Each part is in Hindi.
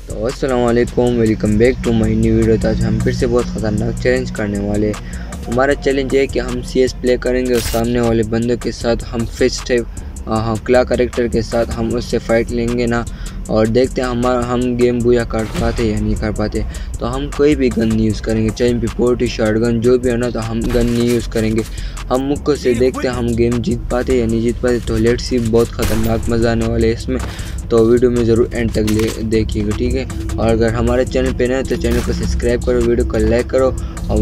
तो अस्सलाम वालेकुम, welcome back to my new video. तो आज हम फिर से बहुत ख़तरनाक चैलेंज करने वाले। हमारा चैलेंज है कि हम CS प्ले करेंगे और सामने वाले बंदे के साथ हम फेस टाइप क्ला कैरेक्टर के साथ हम उससे फ़ाइट लेंगे ना, और देखते हैं हम गेम बुया कर पाते या नहीं कर पाते। तो हम कोई भी गन नहीं यूज़ करेंगे, चाहे MP40 शॉटगन जो भी है ना, तो हम गन नहीं यूज़ करेंगे। हम मुक्कों से देखते हैं हम गेम जीत पाते या नहीं जीत पाते। तो लेट्स सी, बहुत ख़तरनाक मज़ा आने वाले है इसमें। तो वीडियो में ज़रूर एंड तक देखिएगा, ठीक है। और अगर हमारे चैनल पे नए हैं तो चैनल को सब्सक्राइब करो, वीडियो को लाइक करो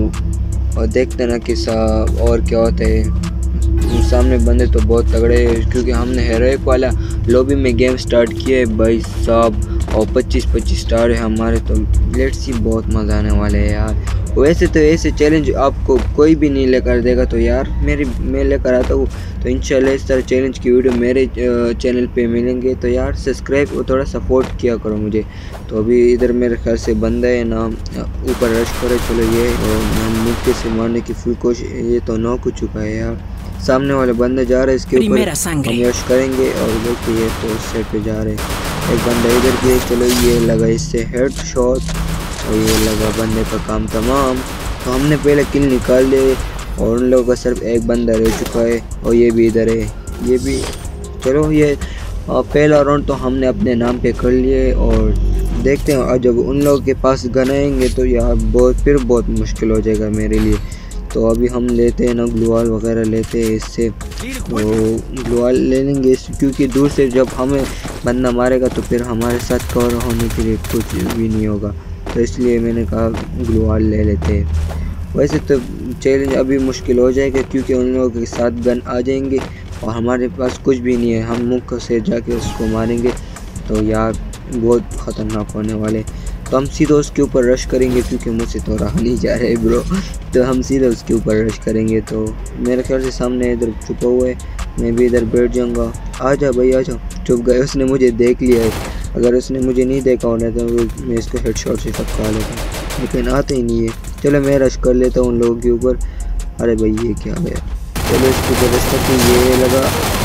और देखते ना कि और क्या होता है। सामने बंदे तो बहुत तगड़े हैं, क्योंकि हमने हेरोइक वाला लॉबी में गेम स्टार्ट किया है भाई साहब, और 25-25 स्टार है हमारे। तो लेट्स सी, बहुत मज़ा आने वाले है यार। वैसे तो ऐसे चैलेंज आपको कोई भी नहीं लेकर देगा, तो यार मैं लेकर आता हूँ। तो इंशाल्लाह इस तरह चैलेंज की वीडियो मेरे चैनल पे मिलेंगे। तो यार सब्सक्राइब और थोड़ा सपोर्ट किया करो मुझे। तो अभी इधर मेरे ख्याल से बंदा है ना, ऊपर रश करे। चलो ये मुक्के से मारने की फुल कोशिश, ये तो नॉक हो चुका है यार। सामने वाले बंदे जा रहे हैं इसके ऊपर, हम यश करेंगे। और देखिए ये तो उस साइड पे जा रहे हैं, एक बंदा इधर भी। चलो ये लगा इससे हेड शॉट, और ये लगा बंदे का काम तमाम। तो हमने पहले किल निकाल लिए, और उन लोगों का सिर्फ एक बंदा रह चुका है, और ये भी इधर है, ये भी। चलो ये पहला राउंड तो हमने अपने नाम पे कर लिए, और देखते हैं। और जब उन लोगों के पास गन आएंगे तो यार बहुत मुश्किल हो जाएगा मेरे लिए। तो अभी हम लेते हैं ना ग्लूवाल वगैरह लेते हैं इससे, तो ग्लूवाल ले लेंगे क्योंकि दूर से जब हमें बंदा मारेगा तो फिर हमारे साथ कवर होने के लिए कुछ भी नहीं होगा। तो इसलिए मैंने कहा ग्लूवाल ले लेते हैं। वैसे तो चैलेंज अभी मुश्किल हो जाएगा, क्योंकि उन लोगों के साथ गन आ जाएंगे और हमारे पास कुछ भी नहीं है। हम मुक्के से जाके उसको मारेंगे, तो यार बहुत ख़तरनाक होने वाले। तो हम सीधा उसके ऊपर रश करेंगे, क्योंकि मुझसे तो रहा नहीं जा रहा है ब्रो। तो हम सीधा उसके ऊपर रश करेंगे। तो मेरे ख्याल से सामने इधर छुपा हुआ है, मैं भी इधर बैठ जाऊंगा। आ जा भाई आ जा। चुप गए, उसने मुझे देख लिया है। अगर उसने मुझे नहीं देखा होना तो मैं इसको हेडशॉट से टपका लेता, लेकिन आते ही नहीं है। चलो मैं रश कर लेता हूँ उन लोगों के ऊपर। अरे भाई ये क्या गया। चलो इसके ऊपर रश करके ये लगा,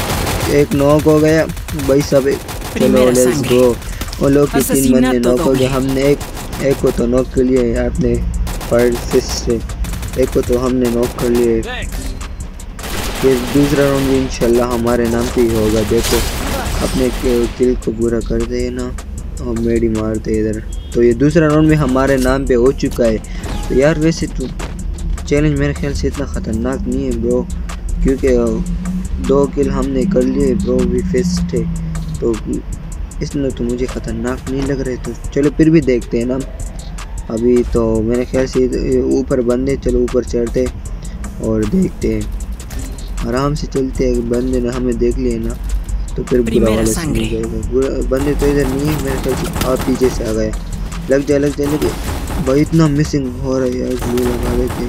एक नॉक हो गया भाई साहब। चलो लेट्स गो। और लोग के 3 बंदे नॉक हो गए। हमने एक को तो नॉक कर लिया है आपने फायर से, एक को तो हमने नॉक कर लिया है। फिर दूसरा राउंड भी इंशाल्लाह हमारे नाम पे ही होगा। देखो अपने किल को पूरा करते हैं ना, और मेडी मारते इधर। तो ये दूसरा राउंड भी हमारे नाम पे हो चुका है। तो यार वैसे तो चैलेंज मेरे ख्याल से इतना ख़तरनाक नहीं है ब्रो, क्योंकि 2 किल हमने कर लिए ब्रो, भी फेस्ट है। तो इसमें तो मुझे ख़तरनाक नहीं लग रहे। तो चलो फिर भी देखते हैं ना। अभी तो मेरे ख्याल से ऊपर बंदे, चलो ऊपर चढ़ते और देखते हैं। आराम से चलते हैं। बंदे ने हमें देख लिए ना तो फिर बुरा वाला सीन हो जाएगा। बंदे तो इधर नहीं है मेरे ख्याल से, आप पीछे से आ गए। लग जाए भाई, इतना मिसिंग हो रहा है यार। ग्लू लगा देते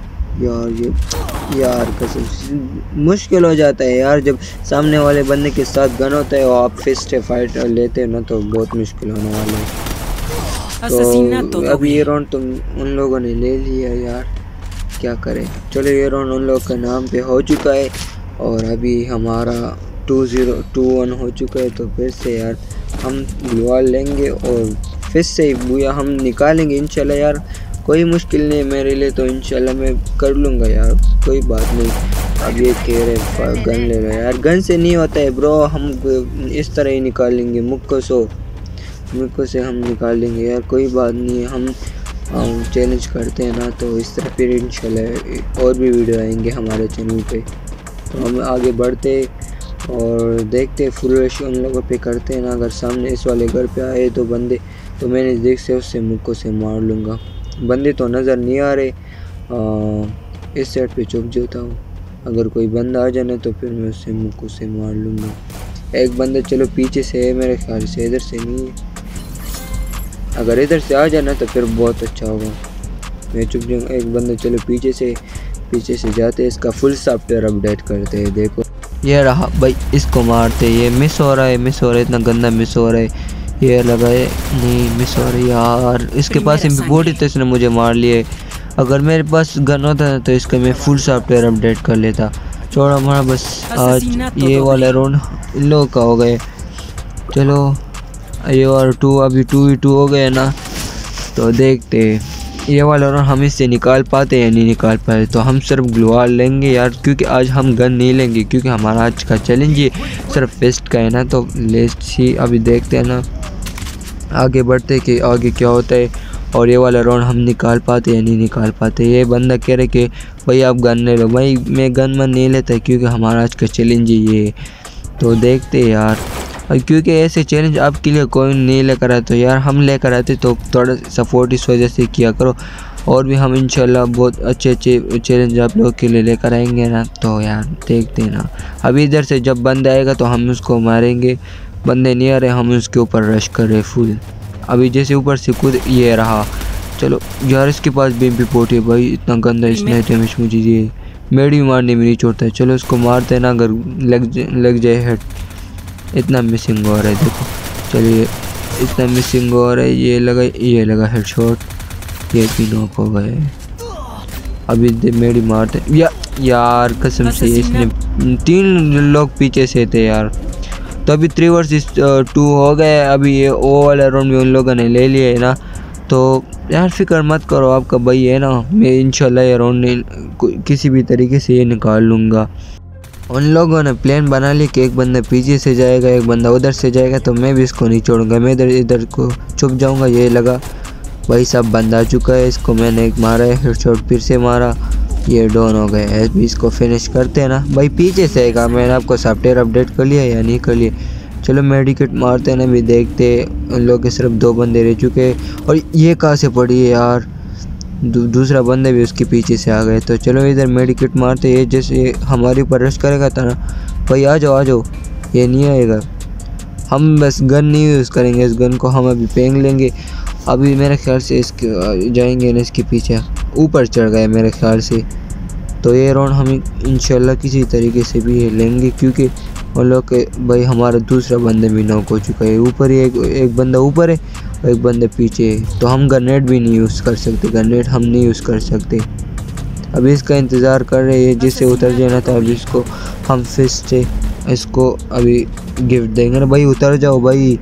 यार कसम मुश्किल हो जाता है यार, जब सामने वाले बंदे के साथ गन होता है और आप फेस फाइट लेते हो ना, तो बहुत मुश्किल होने वाला है। तो अब ये राउंड तो उन लोगों ने ले लिया यार, क्या करें। चलो ये राउंड उन लोगों के नाम पे हो चुका है, और अभी हमारा 2-1 हो चुका है। तो फिर से यार हम ग्लूवाल लेंगे और फिर से बुया हम निकालेंगे इंशाल्लाह यार। कोई मुश्किल नहीं है मेरे लिए, तो इंशाल्लाह मैं कर लूँगा यार, कोई बात नहीं। अब ये कह रहे गन ले लो यार, गन से नहीं होता है ब्रो, हम इस तरह ही निकालेंगे। मुक्कों से हम निकाल लेंगे यार, कोई बात नहीं है। हम चैलेंज करते हैं ना, तो इस तरह फिर इंशाल्लाह और भी वीडियो आएंगे हमारे चैनल पे। तो हम आगे बढ़ते और देखते फुल रश उन लोगों पे करते हैं ना। अगर सामने इस वाले घर पे आए तो बंदे, तो मैंने देख से उससे मुक्कों से मार लूँगा। बंदे तो नज़र नहीं आ रहे, इस साइड पे चुप जाता हूँ। अगर कोई बंदा आ जाना तो फिर मैं उससे मुक्कों से मार लूँगा। एक बंदा चलो पीछे से है मेरे ख्याल से, इधर से नहीं है। अगर इधर से आ जाना तो फिर बहुत अच्छा होगा, मैं चुप जाऊँगा। एक बंदा चलो पीछे से जाते, इसका फुल सॉफ्टवेयर अपडेट करते हैं। देखो ये रहा भाई, इसको मारते। ये मिस हो रहा है, इतना गंदा मिस हो रहा है। ये लगाए नहीं, मिस हो रही यार। इसके पास MP40 तो इसने मुझे मार लिए। अगर मेरे पास गन होता ना तो इसका मैं फुल सॉफ्टवेयर अपडेट कर लेता। छोड़ा हमारा बस आज ये वाला राउंड इन लोगों का हो गए। चलो ये और 2 अभी 2v2 हो गए ना, तो देखते ये वाला राउंड हम इससे निकाल पाते या नहीं निकाल पाए। तो हम सिर्फ ग्लूवाल लेंगे यार, क्योंकि आज हम गन नहीं लेंगे, क्योंकि हमारा आज का चैलेंज ये सिर्फ फेस्ट का है ना। तो लेट्स सी, अभी देखते हैं ना आगे बढ़ते कि आगे क्या होता है और ये वाला राउंड हम निकाल पाते या नहीं निकाल पाते। ये बंदा कह रहे कि भाई आप गन ले लो, भाई मैं गन मन नहीं लेता क्योंकि हमारा आज का चैलेंज ही ये है। तो देखते यार, और क्योंकि ऐसे चैलेंज आपके लिए कोई नहीं लेकर आए तो यार हम लेकर आते, तो थोड़ा सपोर्ट इस वजह से किया करो। और भी हम इंशाल्लाह बहुत अच्छे चैलेंज आप लोगों के लिए लेकर आएंगे ना। तो यार देखते ना, अभी इधर से जब बंदा आएगा तो हम उसको मारेंगे, बंदे नहीं आ रहे हम उसके ऊपर रश कर रहे फुल। अभी जैसे ऊपर से कूद ये रहा, चलो यार इसके पास BMP40 है भाई, इतना गंदा इसने डैमेज मुझे ये मेडी मारने में नहीं छोड़ता है। चलो इसको मारते ना, अगर लग जाए हेड। इतना मिसिंग हो रहा है देखो, चलिए इतना मिसिंग हो रहा है, ये लगा हेडशॉट, ये भी नॉक हो गए। अभी मेडी मारते यार कसम से इसने 3 लोग पीछे से थे यार। तो अभी 3 वर्सेस 2 हो गए। अभी ये ओ वाला राउंड भी उन लोगों ने ले लिया है ना। तो यार फिक्र मत करो, आपका भाई है ना, मैं इंशाल्लाह ये राउंड किसी भी तरीके से ये निकाल लूँगा। उन लोगों ने प्लान बना लिया कि एक बंदा पीछे से जाएगा, एक बंदा उधर से जाएगा, तो मैं भी इसको नहीं छोड़ूंगा, मैं इधर को छुप जाऊंगा। ये लगा भाई साहब बंदा आ चुका है, इसको मैंने एक मारा है हेडशॉट, फिर से मारा, ये डाउन हो गए। अभी इसको फिनिश करते हैं ना। भाई पीछे से आएगा, मैंने आपको सॉफ्टवेयर अपडेट कर लिया या नहीं कर लिया। चलो मेडिकेट मारते हैं ना, भी देखते। उन लोग के सिर्फ 2 बंदे रह चुके हैं और ये कहाँ से पड़ी है यार, दूसरा बंदे भी उसके पीछे से आ गए। तो चलो इधर मेडिकेट मारते। ये जैसे हमारे ऊपर रश करेगा था ना, भाई आ जाओ, ये नहीं आएगा। हम बस गन नहीं यूज़ करेंगे, इस गन को हम अभी फेंक लेंगे। अभी मेरे ख्याल से इसके जाएंगे ना, इसके पीछे ऊपर चढ़ गए मेरे ख्याल से। तो ये राउंड हम इंशाल्लाह किसी तरीके से भी लेंगे, क्योंकि उन लोग के भाई हमारा दूसरा बंदे भी नॉक हो चुका है। ऊपर ही एक बंदा ऊपर है, एक बंदे पीछे है। तो हम ग्रेनेड भी नहीं यूज़ कर सकते, ग्रेनेड हम नहीं यूज़ कर सकते। अभी इसका इंतज़ार कर रहे हैं, जिससे उतर जाना था। अभी इसको हम फिस्ट से इसको अभी गिफ्ट देंगे ना। भाई उतर जाओ भाई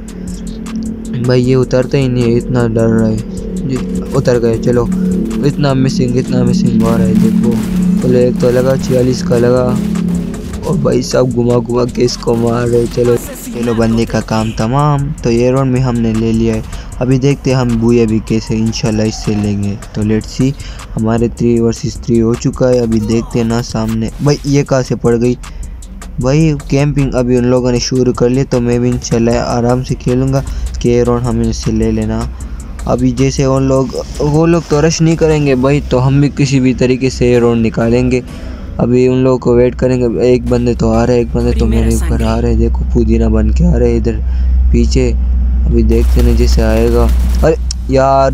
ये उतरता ही नहीं है, इतना डर रहा है। उतर गए, चलो। इतना मिसिंग हो रहा है देखो। चलो एक तो लगा 46 का लगा, और भाई साहब घुमा के इसको मार रहे। चलो बंदे का काम तमाम। तो ये राउंड में हमने ले लिया है। अभी देखते हैं हम बूया भी कैसे इंशाल्लाह इससे लेंगे। तो लेट्स सी, हमारे 3 वर्सेस 3 हो चुका है। अभी देखते हैं ना सामने, भाई ये कहाँ से पड़ गई भाई। कैंपिंग अभी उन लोगों ने शुरू कर लिया, तो मैं भी इंशाल्लाह आराम से खेलूँगा कि ये राउंड हम इससे ले लेना। अभी जैसे वो लोग तो रश नहीं करेंगे भाई, तो हम भी किसी भी तरीके से ये राउंड निकालेंगे। अभी उन लोगों को वेट करेंगे। एक बंदे तो आ रहे हैं, एक बंदे तो मेरे ऊपर आ रहे हैं, देखो पुदीना बन के आ रहे हैं इधर पीछे। अभी देखते ना जैसे आएगा। अरे यार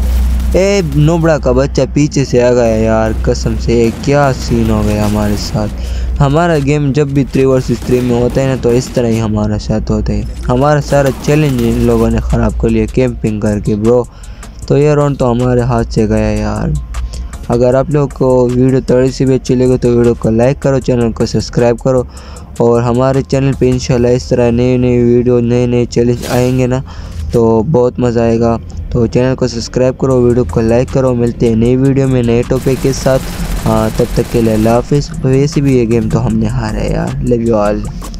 नोबड़ा का बच्चा पीछे से आ गया यार, कसम से क्या सीन हो गया हमारे साथ। हमारा गेम जब भी 3 वर्सेस 3 में होता है ना, तो इस तरह ही हमारा साथ होता है। हमारा सारा चैलेंज इन लोगों ने ख़राब कर लिया कैंपिंग करके ब्रो। तो ये राउंड तो हमारे हाथ से गया यार। अगर आप लोग को वीडियो थोड़ी सी भी अच्छी लगे तो वीडियो को लाइक करो, चैनल को सब्सक्राइब करो। और हमारे चैनल पे इंशाल्लाह इस तरह नए वीडियो नए चैलेंज आएंगे ना, तो बहुत मज़ा आएगा। तो चैनल को सब्सक्राइब करो, वीडियो को लाइक करो। मिलते हैं नई वीडियो में नए टॉपिक के साथ। तब तक के लिए अल्लाह हाफिज़। वैसे भी ये गेम तो हमने हारा है यार। Love you all.